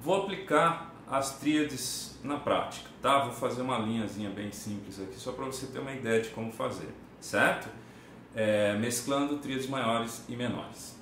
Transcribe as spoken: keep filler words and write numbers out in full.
vou aplicar as tríades na prática, tá? Vou fazer uma linhazinha bem simples aqui, só para você ter uma ideia de como fazer, certo? É, mesclando tríades maiores e menores.